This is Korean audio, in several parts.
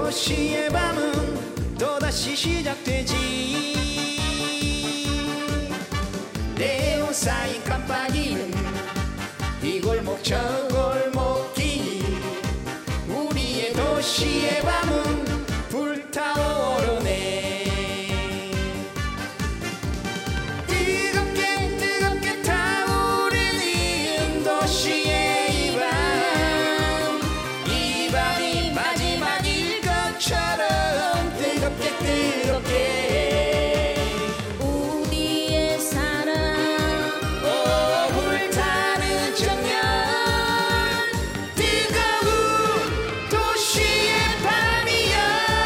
도시의 밤은 또다시 시작되지. 내 옷 사이 깜빡이는 이 골목 저 골목길, 우리의 도시의 밤은 불타오르네. 뜨겁게 뜨겁게 타오르는 도시의 이 밤, 이 밤이 마지막일 것처럼 뜨겁게 뜨겁게 우리의 사랑 불타는 정열, 뜨거운 도시의 밤이야.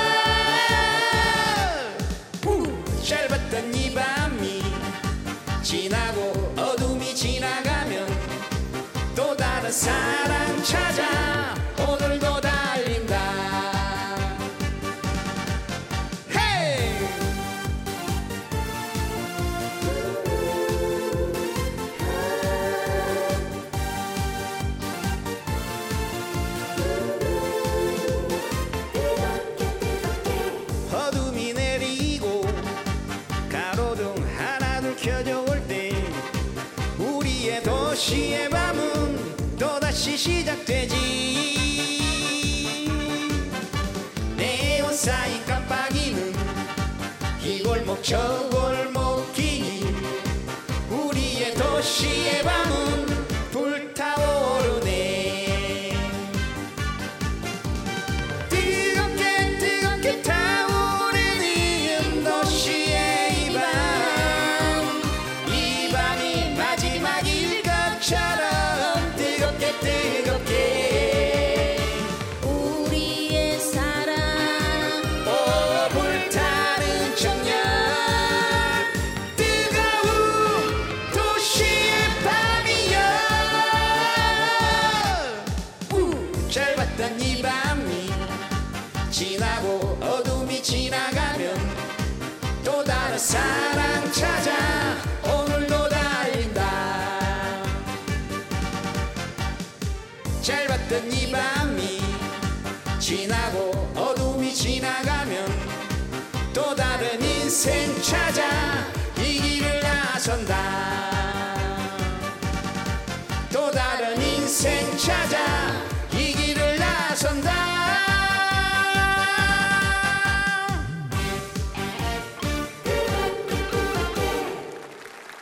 짧았던 이 밤이 지나고 어둠이 지나가면 또 다른 사랑 찾아 오늘도 달린다. 헤이! 어둠이 내리고 가로등 하나둘 켜져 올 때 우리의 도시의 밤은 또다시 시작되지. 내 옷 사이 깜빡이는 이 골목 저 골목길, 우리의 도시의 밤은 불타오르네. 뜨겁게 뜨겁게 타오르는 도시의 이 밤, 이 밤이 마지막일 것처럼 뜨겁게 뜨겁게 우리의 사랑 불타는 정열, 뜨거운 도시의 밤이야. 짧았던 이 밤이 지나고 어둠이 지나가면 또 다른 사랑 찾아 오늘도 달린다. 짧았던 이 밤이 지나고 어둠이 지나가면 또 다른 인생 찾아